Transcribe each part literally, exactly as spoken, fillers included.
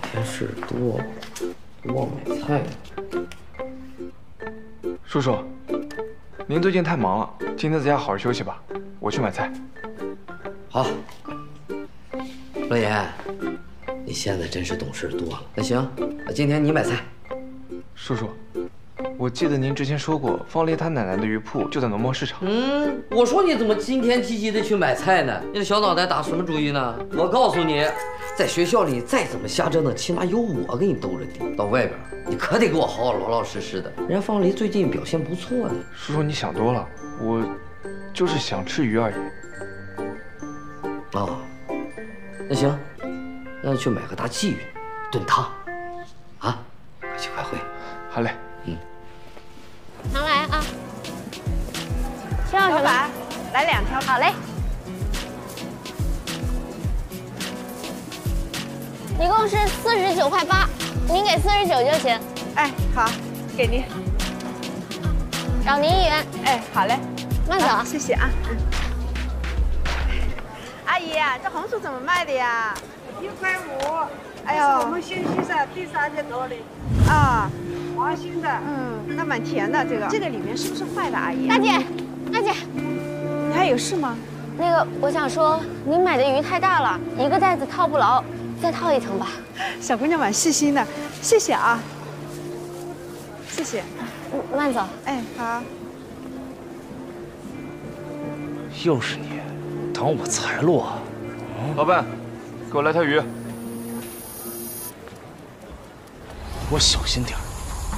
天事多，忘买菜了。 叔叔，您最近太忙了，今天在家好好休息吧。我去买菜。 好。乐言，你现在真是懂事多了。那行，那今天你买菜。 叔叔，我记得您之前说过，方丽她奶奶的鱼铺就在农贸市场。 嗯，我说你怎么今天积极的去买菜呢？你的小脑袋打什么主意呢？我告诉你，在学校里再怎么瞎折腾，起码有我给你兜着底。到外边，你可得给我好好老老实实的。人家方丽最近表现不错呢。 叔叔，你想多了，我就是想吃鱼而已。 哦，那行，那去买个大鲫鱼，炖汤。啊，快去快回。 好嘞。 嗯。 常来啊。需要什么？ 来两条。 好嘞。一共是四十九块八，您给四十九就行。 哎，好，给您。 找您一元。 哎，好嘞， 慢走。 谢谢啊。嗯。阿姨，这红薯怎么卖的呀？ 一块五。 哎呦， 我们新西噻，第三天做的。 啊， 黄心的。 嗯，那蛮甜的。这个，这个里面是不是坏的，阿姨？ 大姐，大姐， 你还有事吗？ 那个，我想说，您买的鱼太大了，一个袋子套不牢，再套一层吧。 小姑娘蛮细心的，谢谢啊。谢谢。 慢走。 哎，好。 又是你，挡我财路啊！ 老板，给我来条鱼。 我小心点。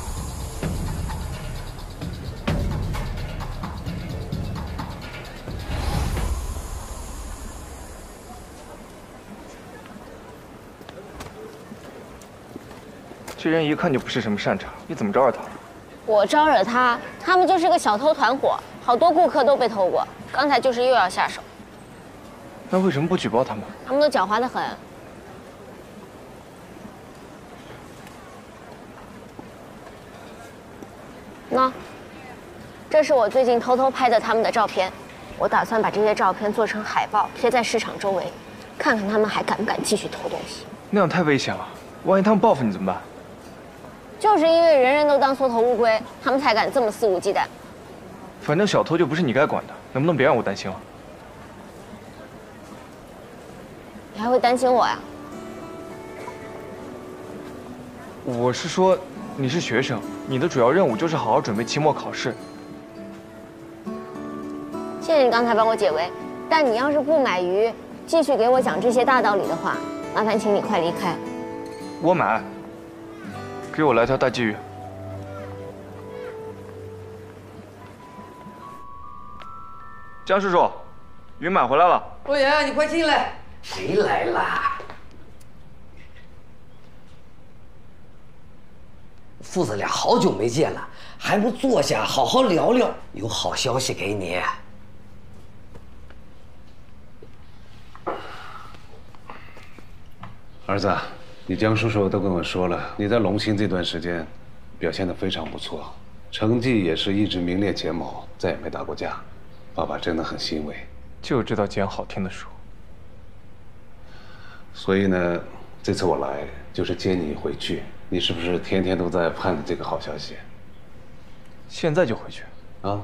这人一看就不是什么善茬，你怎么招惹他了？ 我招惹他，他们就是个小偷团伙，好多顾客都被偷过，刚才就是又要下手。 那为什么不举报他们？ 他们都狡猾得很。喏，这是我最近偷偷拍的他们的照片，我打算把这些照片做成海报贴在市场周围，看看他们还敢不敢继续偷东西。 那样太危险了，万一他们报复你怎么办？ 就是因为人人都当缩头乌龟，他们才敢这么肆无忌惮。 反正小偷就不是你该管的，能不能别让我担心了？ 你还会担心我呀？ 我是说，你是学生，你的主要任务就是好好准备期末考试。 谢谢你刚才帮我解围，但你要是不买鱼，继续给我讲这些大道理的话，麻烦请你快离开。 我买。给我来条大鲫鱼。江叔叔，鱼买回来了。 洛言，你快进来。谁来啦？父子俩好久没见了，还不坐下好好聊聊？有好消息给你。 儿子，你江叔叔都跟我说了，你在龙兴这段时间表现得非常不错，成绩也是一直名列前茅，再也没打过架。爸爸真的很欣慰。 就知道捡好听的书。 所以呢，这次我来就是接你回去。你是不是天天都在盼着这个好消息？ 现在就回去啊？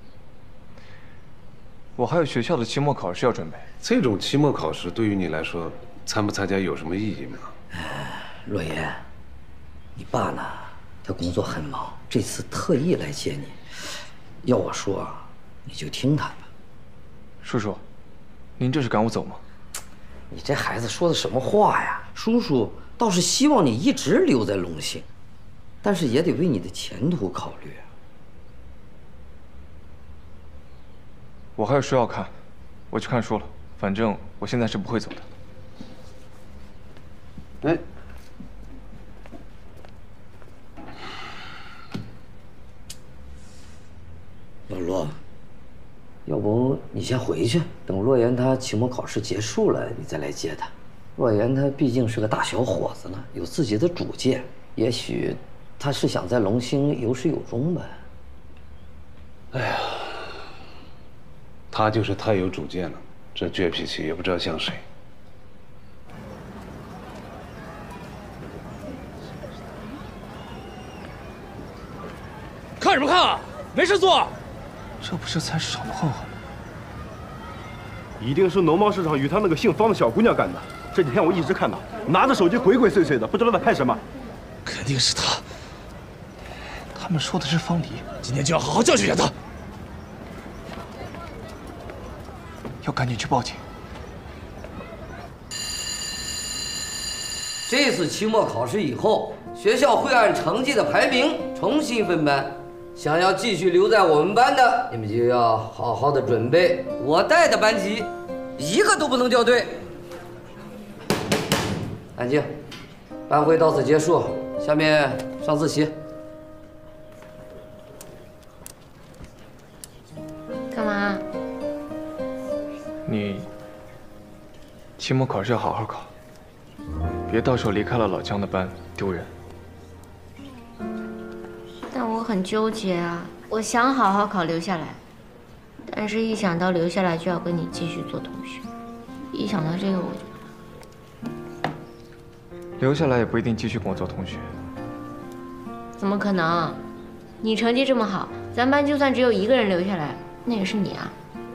我还有学校的期末考试要准备。 这种期末考试对于你来说，参不参加有什么意义吗？ 洛言，你爸呢？他工作很忙，这次特意来接你。要我说，你就听他的。 叔叔，您这是赶我走吗？ 你这孩子说的什么话呀？叔叔倒是希望你一直留在龙兴，但是也得为你的前途考虑。 我还有书要看，我去看书了。反正我现在是不会走的。 哎。 老罗，要不你先回去，等洛言他期末考试结束了，你再来接他。洛言他毕竟是个大小伙子了，有自己的主见，也许他是想在龙兴有始有终吧。 哎呀，他就是太有主见了，这倔脾气也不知道像谁。 看什么看啊？没事做。 这不是菜市场的混混吗？ 一定是农贸市场与他那个姓方的小姑娘干的。这几天我一直看他，拿着手机鬼鬼祟祟的，不知道在拍什么。 肯定是他。 他们说的是方黎， 今天就要好好教训一下他。 要赶紧去报警。 这次期末考试以后，学校会按成绩的排名重新分班。想要继续留在我们班的，你们就要好好的准备。我带的班级，一个都不能掉队。安静，班会到此结束，下面上自习。 干嘛？ 你期末考试要好好考，别到时候离开了老姜的班丢人。 但我很纠结啊，我想好好考留下来，但是一想到留下来就要跟你继续做同学，一想到这个我就…… 留下来也不一定继续跟我做同学。 怎么可能？你成绩这么好，咱班就算只有一个人留下来，那也是你啊。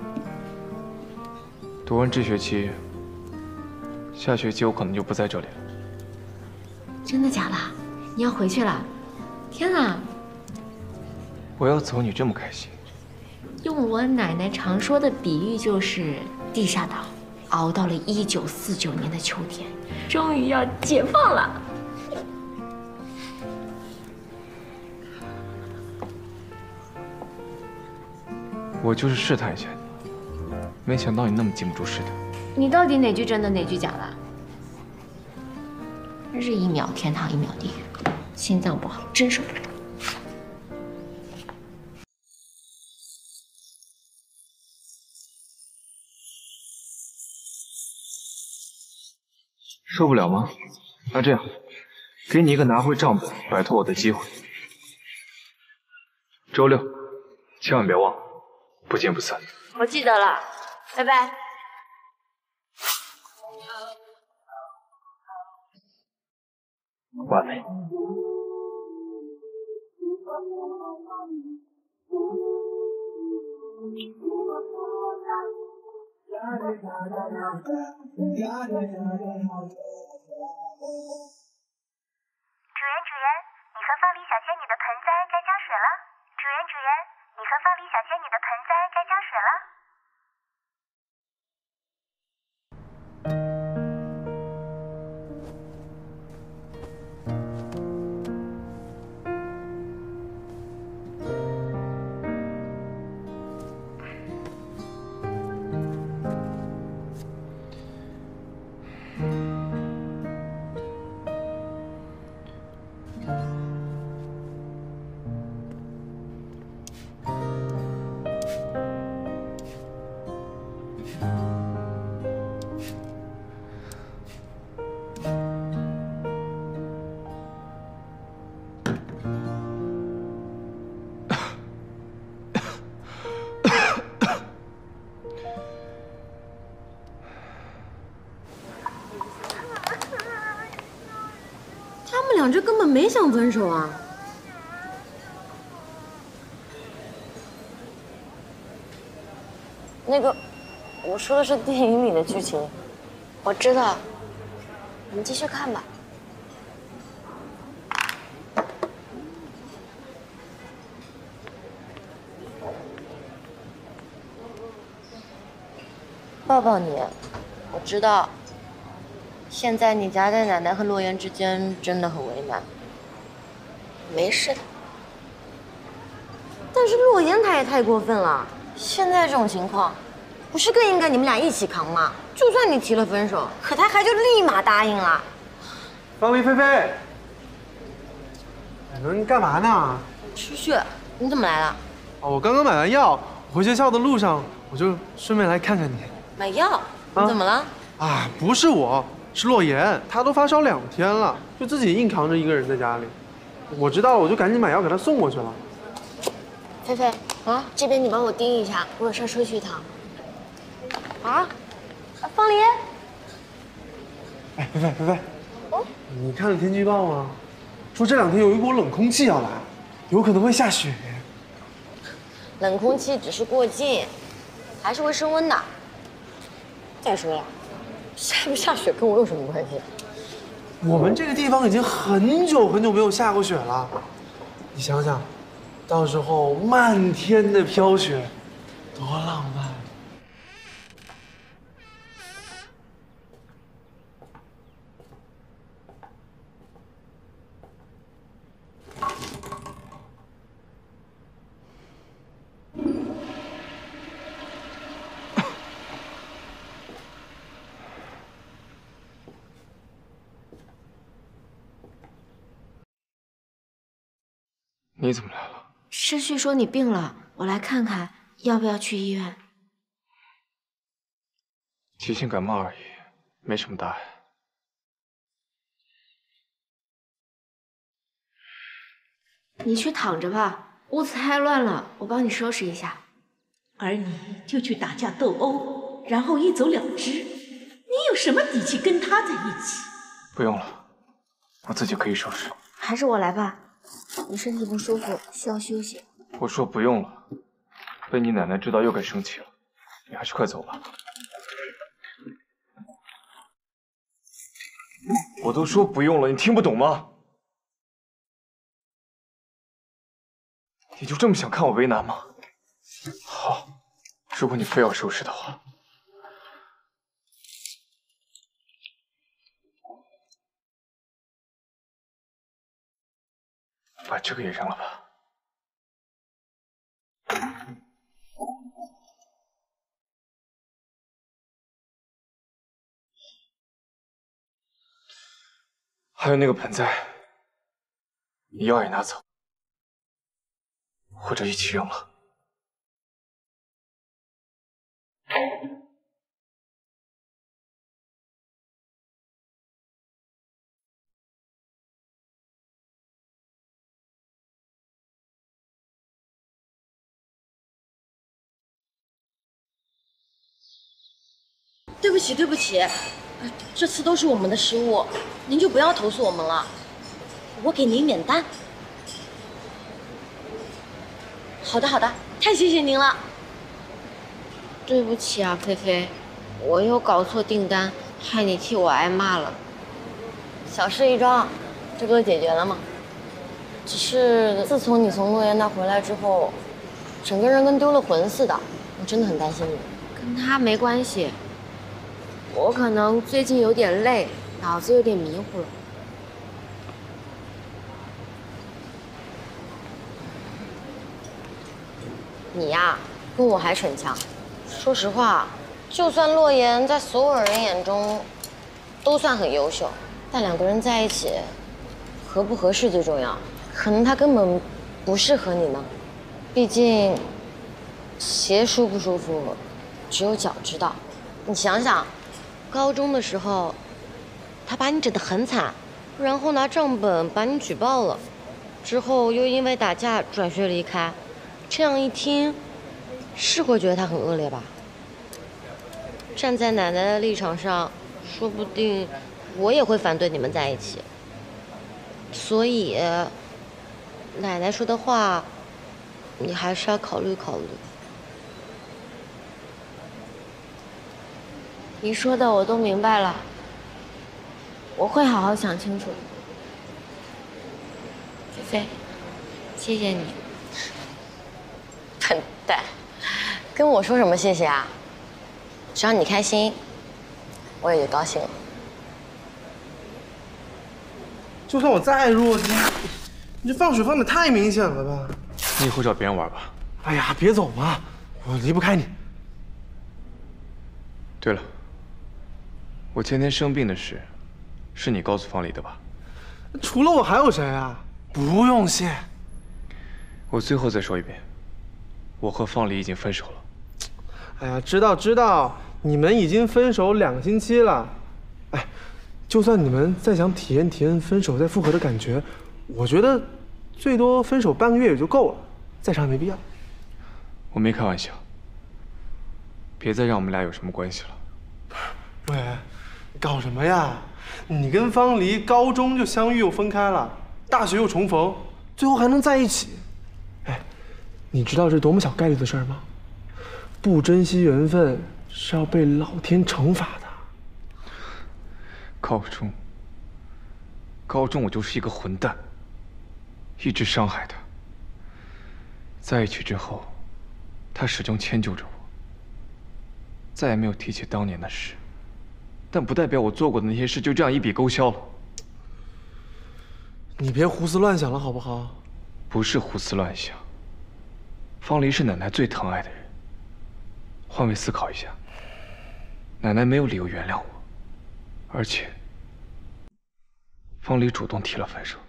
读完这学期，下学期我可能就不在这里了。 真的假的？你要回去了？天哪！ 我要走，你这么开心？ 用我奶奶常说的比喻就是地下岛熬到了一九四九年的秋天，终于要解放了。 我就是试探一下你，没想到你那么经不住试探。 你到底哪句真的哪句假的？真是一秒天堂一秒地狱，心脏不好真受不了。 受不了吗？那这样，给你一个拿回账本、摆脱我的机会。周六，千万别忘了，不见不散。 我记得了，拜拜。 完美。 主人，主人，你和方黎小仙女的盆栽该浇水了。主人，主人，你和方黎小仙女的盆栽该浇水了。 他们俩这根本没想分手啊！那个，我说的是电影里的剧情。我知道，你们继续看吧。抱抱你，我知道。现在你夹在奶奶和洛言之间真的很为难。没事的。但是洛言他也太过分了，现在这种情况，不是更应该你们俩一起扛吗？就算你提了分手，可他还就立马答应了。 方黎菲菲，你们干嘛呢？ 出去，你怎么来了？ 哦，我刚刚买完药，回学校的路上我就顺便来看看你。 买药？你怎么了？ 啊，不是我。是洛言，他都发烧两天了，就自己硬扛着一个人在家里。我知道了，我就赶紧买药给他送过去了。 菲菲，啊，这边你帮我盯一下，我有事出去一趟。啊，方黎。 哎，菲菲，菲菲，哦，你看了天气预报吗？说这两天有一股冷空气要来，有可能会下雪。 冷空气只是过境，还是会升温的。再说了，下不下雪跟我有什么关系？ 我们这个地方已经很久很久没有下过雪了，你想想，到时候漫天的飘雪，多浪漫！ 你怎么来了？ 申旭说你病了，我来看看，要不要去医院？ 急性感冒而已，没什么大碍。 你去躺着吧，屋子太乱了，我帮你收拾一下。 而你就去打架斗殴，然后一走了之，你有什么底气跟他在一起？ 不用了，我自己可以收拾。 还是我来吧。你身体不舒服，需要休息。 我说不用了，被你奶奶知道又该生气了。你还是快走吧。我都说不用了，你听不懂吗？你就这么想看我为难吗？好，如果你非要收拾的话。把这个也扔了吧。还有那个盆栽，你要也拿走，或者一起扔了。 对不起，对不起，这次都是我们的失误，您就不要投诉我们了，我给您免单。好的，好的，太谢谢您了。对不起啊，菲菲，我又搞错订单，害你替我挨骂了。小事一桩，这不都解决了吗？只是自从你从洛言那回来之后，整个人跟丢了魂似的，我真的很担心你。跟他没关系。我可能最近有点累，脑子有点迷糊了。你呀，跟我还逞强。说实话，就算洛言在所有人眼中都算很优秀，但两个人在一起，合不合适最重要。可能他根本不适合你呢。毕竟，鞋舒不舒服，只有脚知道。你想想。高中的时候，他把你整得很惨，然后拿账本把你举报了，之后又因为打架转学离开。这样一听，是会觉得他很恶劣吧？站在奶奶的立场上，说不定我也会反对你们在一起。所以，奶奶说的话，你还是要考虑考虑。你说的我都明白了，我会好好想清楚。菲菲，谢谢你。笨蛋，跟我说什么谢谢啊？只要你开心，我也就高兴了。 就算我再弱鸡，你这放水放的太明显了吧？ 你以后找别人玩吧。 哎呀，别走嘛，我离不开你。 对了。我前天生病的事，是你告诉方离的吧？ 除了我还有谁啊？不用谢。 我最后再说一遍，我和方离已经分手了。 哎呀，知道知道，你们已经分手两个星期了。哎，就算你们再想体验体验分手再复合的感觉，我觉得最多分手半个月也就够了，再长也没必要。 我没开玩笑，别再让我们俩有什么关系了。 喂。搞什么呀？你跟方离高中就相遇又分开了，大学又重逢，最后还能在一起？哎， 你知道这多么小概率的事儿吗？不珍惜缘分是要被老天惩罚的。 高中，高中我就是一个混蛋，一直伤害他。在一起之后，他始终迁就着我，再也没有提起当年的事。但不代表我做过的那些事就这样一笔勾销了。 你别胡思乱想了，好不好？ 不是胡思乱想。方离是奶奶最疼爱的人。换位思考一下，奶奶没有理由原谅我，而且方离主动提了分手。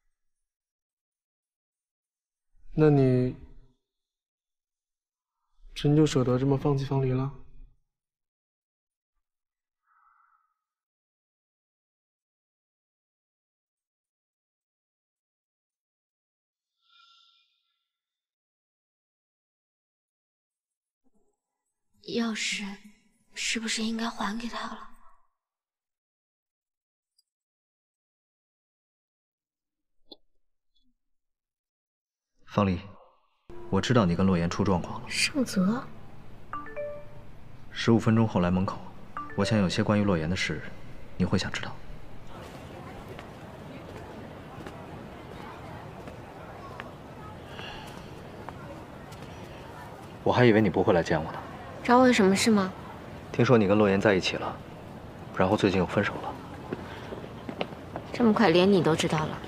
那你真就舍得这么放弃方离了？ 钥匙是不是应该还给他了？ 方离，我知道你跟洛言出状况了。 盛泽， 十五分钟后来门口，我想有些关于洛言的事，你会想知道。我还以为你不会来见我呢。 找我有什么事吗？ 听说你跟洛言在一起了，然后最近又分手了。 这么快，连你都知道了？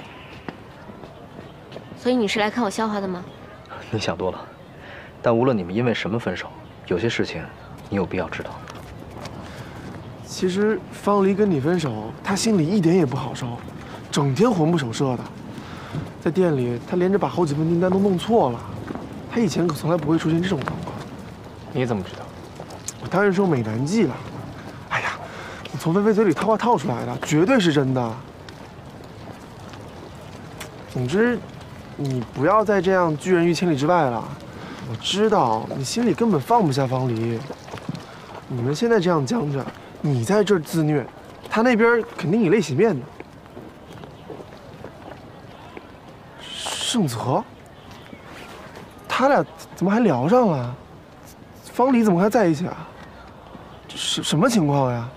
所以你是来看我笑话的吗？ 你想多了。但无论你们因为什么分手，有些事情你有必要知道。 其实方离跟你分手，他心里一点也不好受，整天魂不守舍的。在店里，他连着把好几份订单都弄错了。他以前可从来不会出现这种状况。 你怎么知道？ 我当然是用美男计了。哎呀，我从菲菲嘴里套话套出来的，绝对是真的。总之，你不要再这样拒人于千里之外了。我知道你心里根本放不下方离。你们现在这样僵着，你在这儿自虐，他那边肯定以泪洗面的。盛泽，他俩怎么还聊上了？方离怎么还在一起啊？什什么情况呀？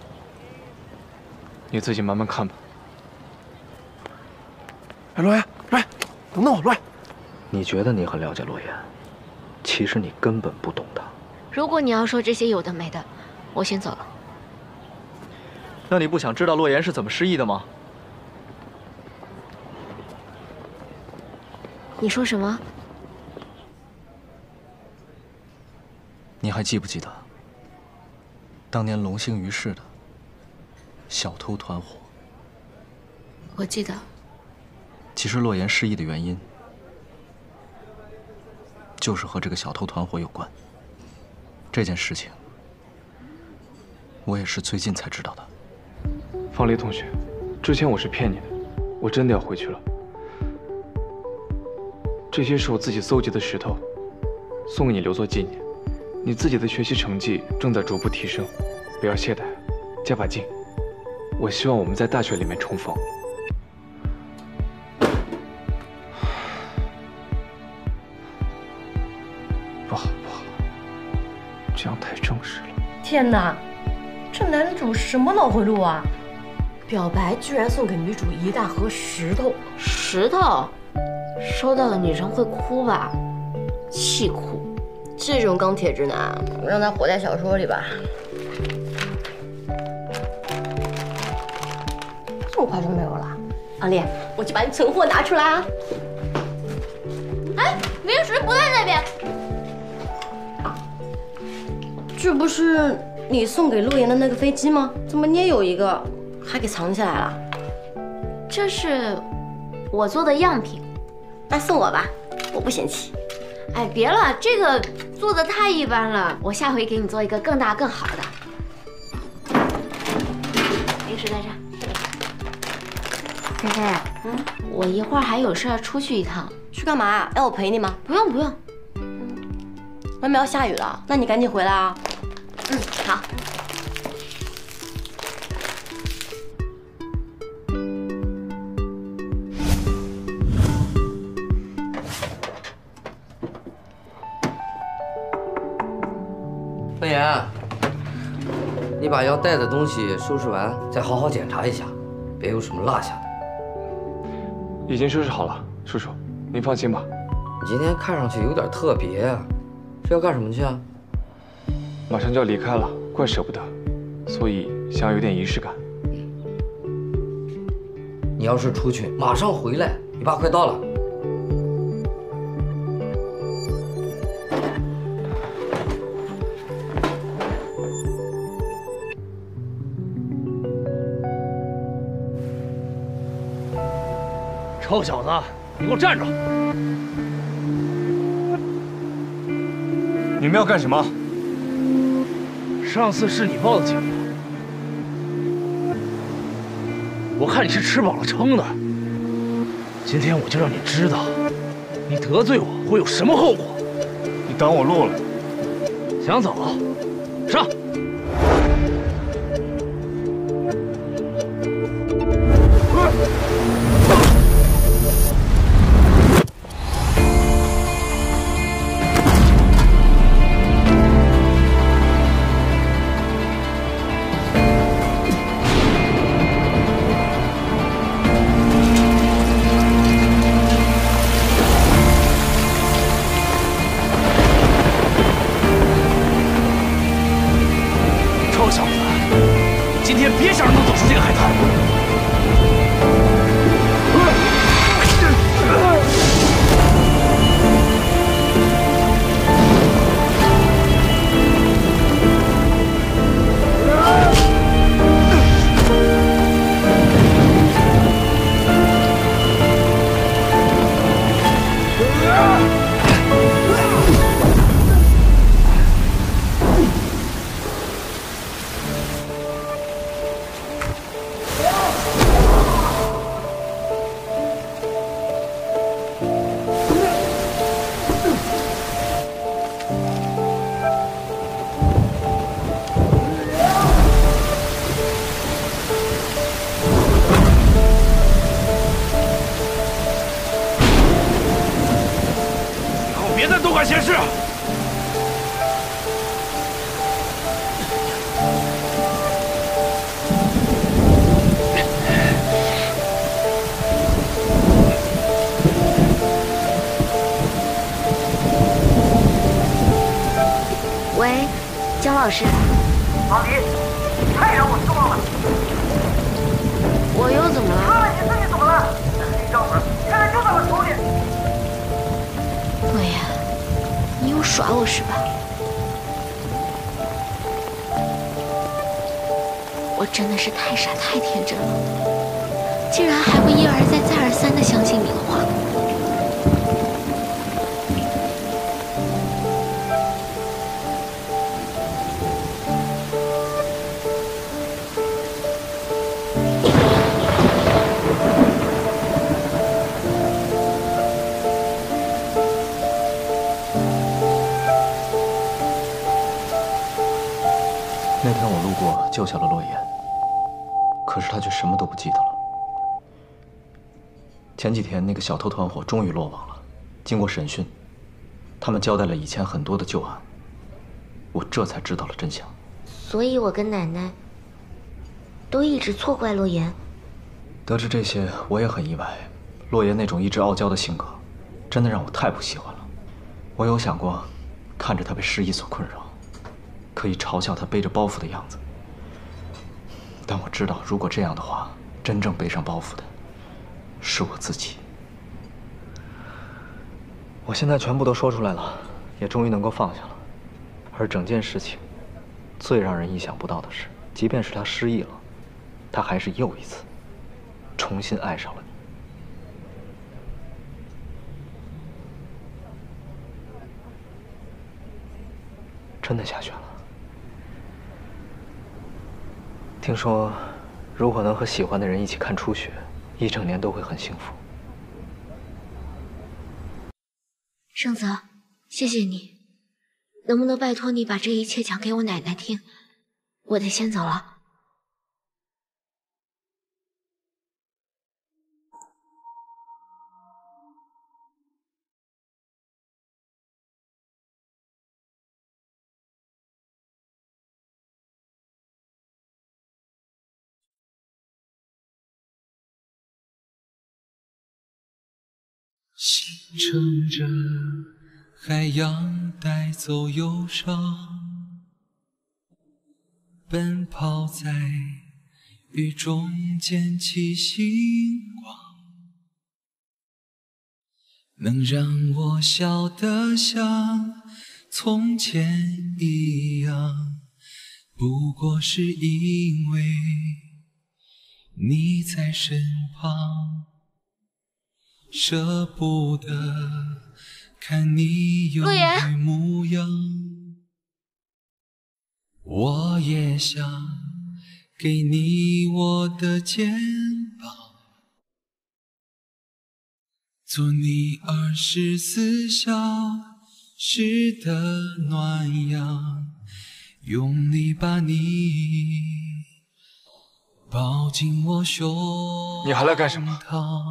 你自己慢慢看吧。 哎，洛言，洛言，等等我，洛言。 你觉得你很了解洛言，其实你根本不懂他。 如果你要说这些有的没的，我先走了。 那你不想知道洛言是怎么失忆的吗？ 你说什么？ 你还记不记得当年龙兴于世的小偷团伙？ 我记得。 其实洛言失忆的原因，就是和这个小偷团伙有关。这件事情，我也是最近才知道的。 方离同学，之前我是骗你的，我真的要回去了。这些是我自己搜集的石头，送给你留作纪念。你自己的学习成绩正在逐步提升，不要懈怠，加把劲。我希望我们在大学里面重逢。不好不好，这样太正式了。 天哪，这男主什么脑回路啊？表白居然送给女主一大盒石头。 石头，收到的女生会哭吧？气哭。 这种钢铁直男，让他活在小说里吧。这么快就没有了？阿丽，我去把你存货拿出来啊！ 哎，零食不在那边。 这不是你送给陆岩的那个飞机吗？怎么你也有一个，还给藏起来了？ 这是我做的样品， 那送我吧，我不嫌弃。 哎，别了，这个做的太一般了，我下回给你做一个更大更好的。零食在这。菲菲，嗯，我一会儿还有事儿出去一趟。 去干嘛？要我陪你吗？ 不用不用。 外面要下雨了，那你赶紧回来啊。 嗯，好。 凤言，你把要带的东西收拾完，再好好检查一下，别有什么落下的。 已经收拾好了，叔叔，您放心吧。 你今天看上去有点特别啊，是要干什么去啊？ 马上就要离开了，怪舍不得，所以想要有点仪式感。 你要是出去，马上回来，你爸快到了。 臭小子，你给我站住！ 你们要干什么？ 上次是你报的警，我看你是吃饱了撑的。今天我就让你知道，你得罪我会有什么后果。 你挡我路了。 想走？上！ 喂，姜老师。 王迪，你太让我失望了。 我又怎么了？ 问问你自己怎么了？这黑账本现在就在我手里。 洛言，你又耍我是吧？我真的是太傻太天真了，竟然还会一而再再而三的相信你的话。 那天我路过，救下了洛言，可是他却什么都不记得了。前几天那个小偷团伙终于落网了，经过审讯，他们交代了以前很多的旧案，我这才知道了真相。 所以我跟奶奶都一直错怪洛言。 得知这些，我也很意外。洛言那种一直傲娇的性格，真的让我太不喜欢了。我有想过，看着他被失忆所困扰。 可以嘲笑他背着包袱的样子，但我知道，如果这样的话，真正背上包袱的是我自己。我现在全部都说出来了，也终于能够放下了。而整件事情，最让人意想不到的是，即便是他失忆了，他还是又一次重新爱上了你。真的下雪了。 听说，如果能和喜欢的人一起看初雪，一整年都会很幸福。 盛泽，谢谢你，能不能拜托你把这一切讲给我奶奶听？我得先走了。 乘着海洋带走忧伤，奔跑在雨中捡起星光，能让我笑得像从前一样，不过是因为你在身旁，舍不得看你忧郁模样。我也想给你我的肩膀，做你二十四小时的暖阳，用力把你抱进我胸膛。 你还来干什么？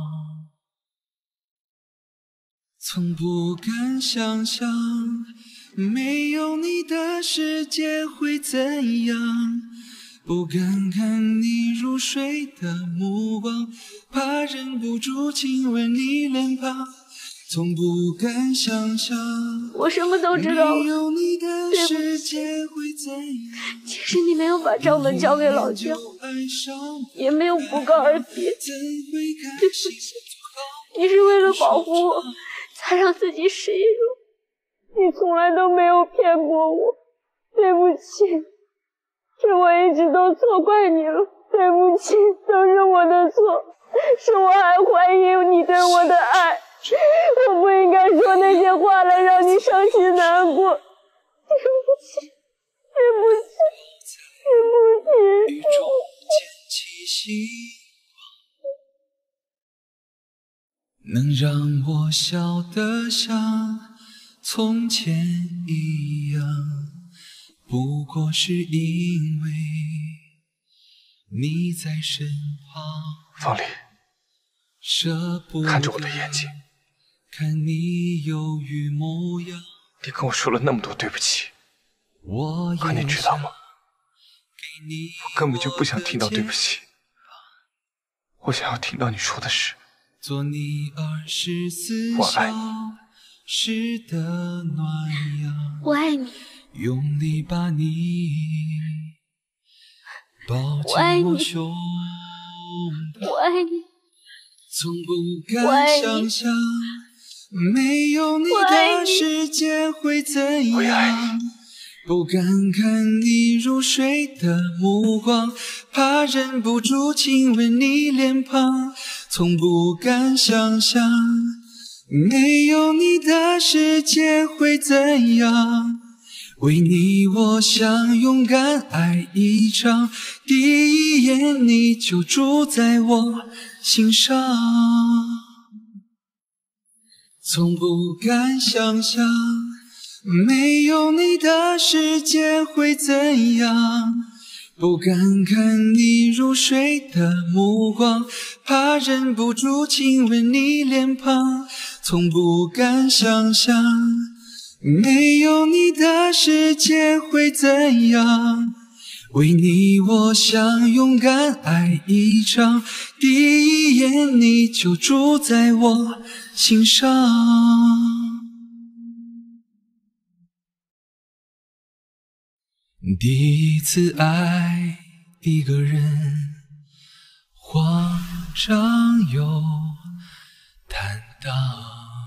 从不敢想象没有你的世界会怎样，不敢看你入睡的目光，怕忍不住亲吻你脸庞，从不敢想象我什么都知道了， 没有你的对世不起。 界会怎样。 其实你没有把账本交给老姜，也没有不告而别。对不起，你是为了保护我才让自己失业了，你从来都没有骗过我。对不起，是我一直都错怪你了。对不起，都是我的错，是我还怀疑你对我的爱，我不应该说那些话来让你伤心难过。对不起，对不起，对不起，对不起。 能让我笑得像从前一样，不过是因为你在身旁。 方丽，看着我的眼睛， 看你忧郁模样。 你跟我说了那么多对不起，可你知道吗？我根本就不想听到对不起，我想要听到你说的是做你二十四我爱你。 时的暖阳， 我爱你， 用力把你抱进我胸膛。 我爱你， 从不敢想象没有你的世界会怎样，不敢看你入睡的目光，怕忍不住亲吻你脸庞，从不敢想象没有你的世界会怎样，为你我想勇敢爱一场，第一眼你就住在我心上，从不敢想象没有你的世界会怎样，不敢看你入睡的目光，怕忍不住亲吻你脸庞，从不敢想象没有你的世界会怎样，为你我想勇敢爱一场，第一眼你就住在我心上。第一次爱一个人，慌张又坦荡。